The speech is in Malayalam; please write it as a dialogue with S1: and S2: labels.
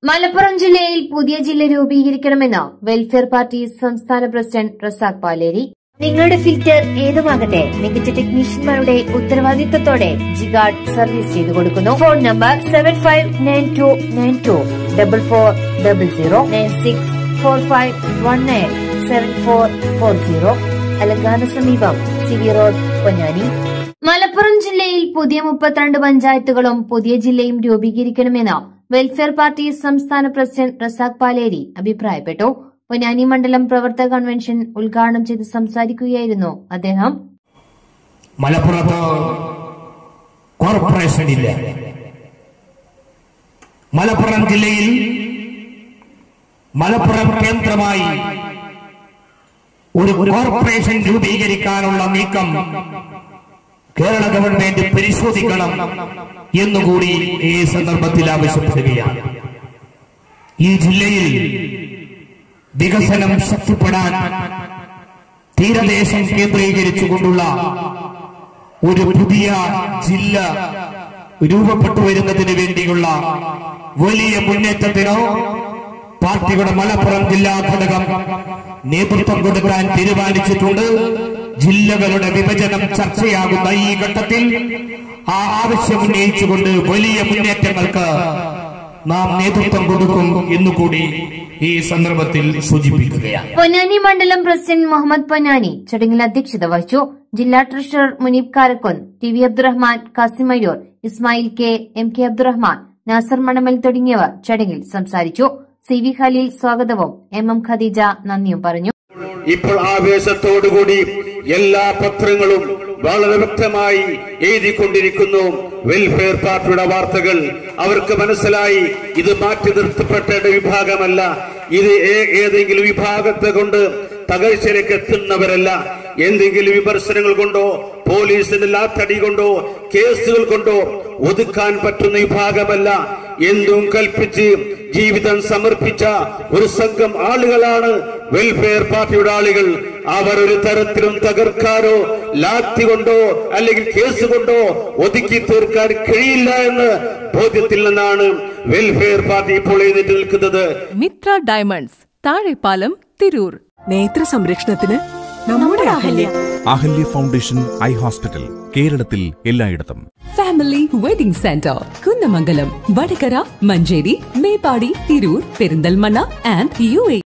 S1: മലപ്പുറം ജില്ലയിൽ പുതിയ ജില്ല രൂപീകരിക്കണമെന്ന് വെൽഫെയർ പാർട്ടി സംസ്ഥാന പ്രസിഡന്റ് റസാഖ് പാലേരി. നിങ്ങളുടെ ഫിൽറ്റർ ഏതുമാകട്ടെ, മികച്ച ടെക്നീഷ്യന്മാരുടെ ഉത്തരവാദിത്തത്തോടെ ജിഗാർഡ് സർവീസ് ചെയ്തു കൊടുക്കുന്നു. Phone number 75929444009645197440. അലങ്കാന സമീപം സിവി റോഡ്, പൊന്നാനി. മലപ്പുറം ജില്ലയിൽ പുതിയ 32 പഞ്ചായത്തുകളും പുതിയ ജില്ലയും രൂപീകരിക്കണമെന്ന് വെൽഫെയർ പാർട്ടി സംസ്ഥാന പ്രസിഡന്റ് റസാഖ് പാലേരി അഭിപ്രായപ്പെട്ടു. പൊന്നാനി മണ്ഡലം പ്രവർത്തക കൺവെൻഷൻ ഉദ്ഘാടനം ചെയ്ത് സംസാരിക്കുകയായിരുന്നു അദ്ദേഹം.
S2: മലപ്പുറത്ത് കോർപ്പറേഷൻ ഇല്ല. മലപ്പുറം ജില്ലയിൽ മലപ്പുറം കേന്ദ്രമായി ഒരു കോർപ്പറേഷൻ രൂപീകരിക്കാനുള്ള നീക്കം കേരള ഗവൺമെന്റ് പരിശോധിക്കണം എന്നുകൂടി ഈ സന്ദർഭത്തിൽ ആവശ്യപ്പെടുകയാണ്. ഈ ജില്ലയിൽ വികസനം ശക്തിപ്പെടാൻ തീരദേശം കേന്ദ്രീകരിച്ചുകൊണ്ടുള്ള ഒരു പുതിയ ജില്ല രൂപപ്പെട്ടു വരുന്നതിന് വേണ്ടിയുള്ള വലിയ മുന്നേറ്റത്തിനോ പാർട്ടിയുടെ മലപ്പുറം ജില്ലാ ഘടകം നേതൃത്വം കൊടുക്കാൻ തീരുമാനിച്ചിട്ടുണ്ട്. ജില്ലകളുടെ വിഭജനം ചർച്ചയാകുന്ന ഈ ഘട്ടത്തിൽ ആ ആവശ്യം ഉന്നയിച്ചുകൊണ്ട് വലിയ മുന്നേറ്റങ്ങൾക്ക് നാം നേതൃത്വം കൊടുക്കും എന്നുകൂടി ഈ സന്ദർഭത്തിൽ സൂചിപ്പിക്കുകയാണ്.
S1: പൊന്നാനി മണ്ഡലം പ്രസിഡന്റ് മുഹമ്മദ് പൊന്നാനി ചടങ്ങിൽ അധ്യക്ഷത വഹിച്ചു. ജില്ലാ treasurer Muneeb Karakkon, T V Abdurahman, Kasim Mayur, Ismail K, M K Abdurahman, Nasar Manamal തുടങ്ങിയവർ ചടങ്ങിൽ സംസാരിച്ചു. സി വി ഖലീൽ സ്വാഗതവും എം എം ഖദീജ നന്ദിയും പറഞ്ഞു.
S3: ഇപ്പോൾ ആവേശത്തോടുകൂടി എല്ലാ പത്രങ്ങളും വളരെ വ്യക്തമായി എഴുതിക്കൊണ്ടിരിക്കുന്നു. വെൽഫെയർ പാർട്ടിയുടെ വാർത്തകൾ അവർക്ക് മനസ്സിലായി. ഇത് മാറ്റി നിർത്തപ്പെട്ട വിഭാഗമല്ല. ഇത് ഏതെങ്കിലും വിഭാഗത്തെ കൊണ്ട് തകർച്ചയിലേക്ക് എത്തുന്നവരല്ല. എന്തെങ്കിലും വിമർശനങ്ങൾ കൊണ്ടോ പോലീസിന്റെ ലാത്തടി കൊണ്ടോ കേസുകൾ കൊണ്ടോ ഒതുക്കാൻ പറ്റുന്ന വിഭാഗമല്ല. എന്തും കൽപ്പിച്ച് ജീവിതം സമർപ്പിച്ച ഒരു സംഘം ആളുകളാണ് വെൽഫെയർ പാർട്ടിയുടെ ആളുകൾ. അവർ ഒരു തരത്തിലും തകർക്കാനോ ലാത്തി കൊണ്ടോ അല്ലെങ്കിൽ കേസ് കൊണ്ടോ ഒതുക്കി തീർക്കാൻ കഴിയില്ല എന്ന ബോധ്യത്തിൽ നിന്നാണ് വെൽഫെയർ പാർട്ടി ഇപ്പോൾ എഴുന്നേറ്റ് നിൽക്കുന്നത്.
S4: മിത്ര ഡയമണ്ട്സ്, താഴെപ്പാലം, തിരൂർ.
S5: നേത്ര സംരക്ഷണത്തിന് നമ്മുടെ Ahalya.
S6: Ahalya foundation eye hospital കേരളത്തിൽ എല്ലായിടത്തും.
S4: Family wedding centre, Kunnamangalam, Vadakara, Manjeri, Meppadi, Tirur, Perinthalmanna and UAE.